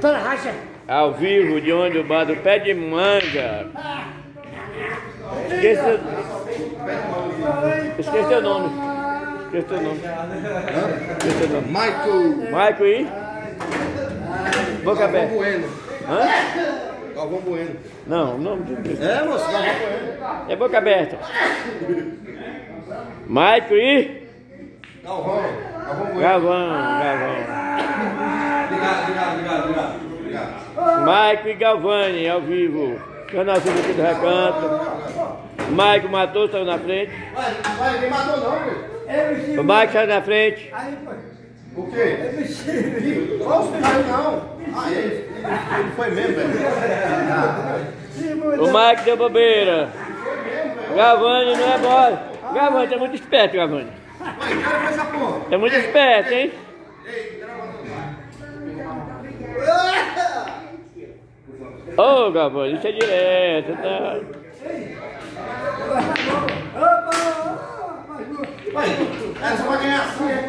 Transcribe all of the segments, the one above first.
Tô na racha. Ao vivo, de onde o bar do Pé de Manga. Esqueci teu nome. Esqueci teu nome. Esqueci teu nome. Michael aí? Boca aberta. Galvão Bueno. Hã? Galvão Bueno. Não, o nome de... É, moço, Galvão Bueno. É boca aberta. Michael aí? Galvão Bueno. Galvão. Obrigado. Michael e Galvani, ao vivo. Canal Silvio aqui do Recanto. Michael matou, saiu na frente. Vai, ninguém matou não, velho. O Michael saiu na frente. O quê? Nossa, não caiu não. Ah, ele foi mesmo, velho. O Michael deu bobeira. Galvani não é bola. Galvani, tá muito esperto, Galvani. Vai, cara, faz essa porra. Tá muito esperto, hein? Ô, Galvani, isso é direto, tá? Vai, essa vai ganhar assim, hein?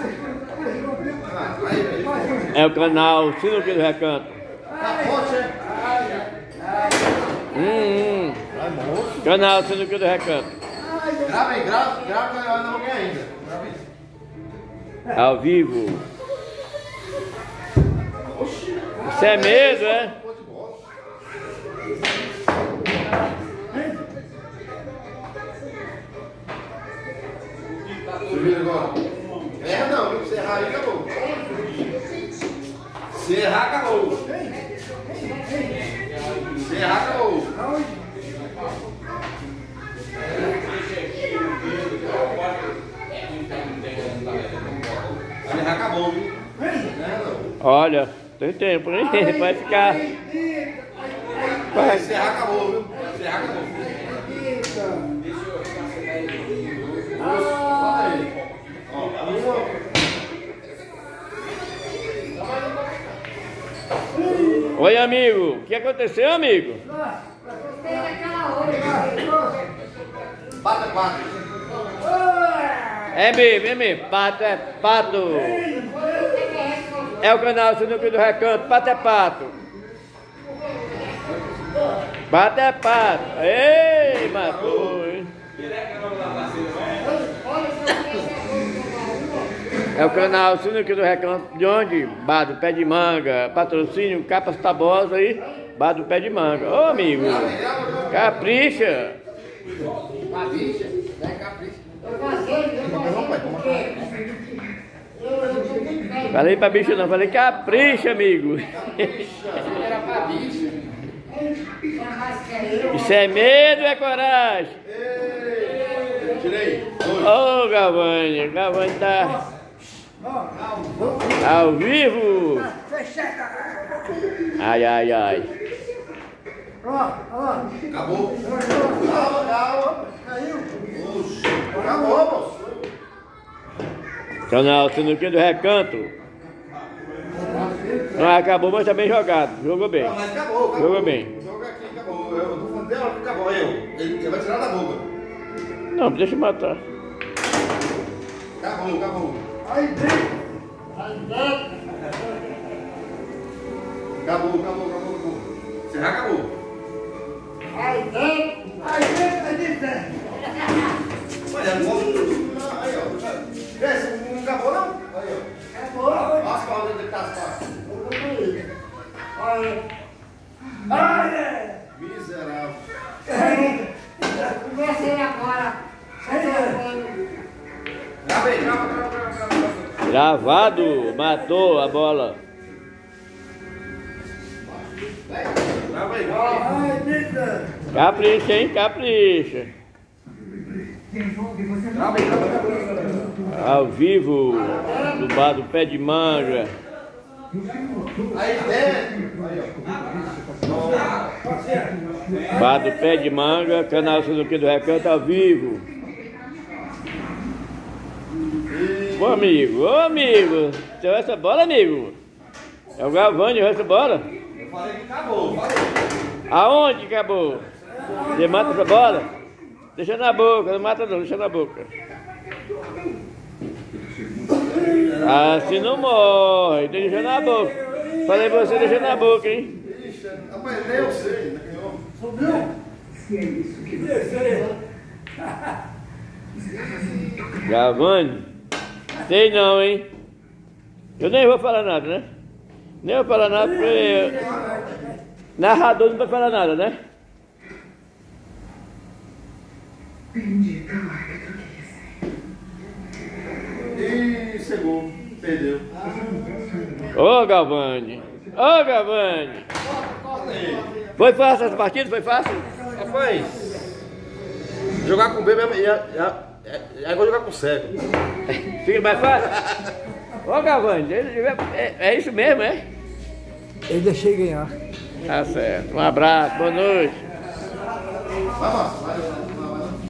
É o canal Sinuca do Recanto. Tá forte, hein? Vai, moço. Canal Sinuca do Recanto. Grava aí, grava que eu não vou ganhar ainda. Grava aí. Ao vivo. Isso é medo, é? Subindo agora. Erra não, viu? Se errar aí, acabou. Se errar, acabou. Se errar, acabou. Se errar, acabou, viu? Olha, tem tempo, hein? Vai ficar. Se errar, acabou, viu? Se errar, acabou. Fala aí. Ó, Oi, amigo. O que aconteceu, amigo? Bata 4. É mesmo. Pato é pato. É o canal Sinuca do Recanto. Pato é pato. Pato é pato. Ei, matou, hein? É o canal Sinuca do Recanto. De onde? Bar do Pé de Manga. Patrocínio Capas Tabosa aí. Bar do Pé de Manga. Ô, amigo. Capricha. Capricha? É capricha. Falei pra bicho não, falei capricha, amigo. Era pra bicho. Isso é medo ou é coragem? Tirei. Ô, Galvani tá ao vivo. Ai. Acabou. Calma. Acabou, moço. Canal Sinuca do Recanto. Não acabou, mas tá bem jogado. Jogou bem. Não, mas acabou. Jogou bem. O jogo aqui acabou. Eu tô falando dela que acabou. Ele vai tirar da boca. Não, deixa eu matar. Acabou. Acabou. Você já acabou. Olha, não aí, ó. Vê, você não acabou, não? Aí, ó. Acabou. Olha as palavras dele que tá as Miserável. Comecei agora. Grava aí. Gravado, matou a bola. Grava aí. Capricha, hein? Capricha. Grava aí. Ao vivo, do Bar do Pé de Manga. Aí dentro. Bar do Pé de Manga, canal Sinuca do Recanto ao vivo. Ô amigo, deu essa bola, amigo? É o Galvani, deu essa bola? Eu falei que acabou, Aonde acabou? Você mata essa bola? Deixa na boca, não mata não, deixa na boca. Assim não morre, deixa na boca. Falei pra você deixar na boca, hein? Ixi, rapaz, nem eu sei, né? Galvani? Sei não, hein? Eu nem vou falar nada, né? Nem vou falar nada porque narrador não vai falar nada, né? Ih, cegou, perdeu. Ô Galvani! Ô Galvani! Foi fácil essa partida? Foi fácil? Rapaz, jogar com B mesmo é igual jogar com cego. Fica mais fácil? Ô Galvani, é isso mesmo, é? Eu deixei ganhar. Tá certo. Um abraço, boa noite. Vamos, valeu.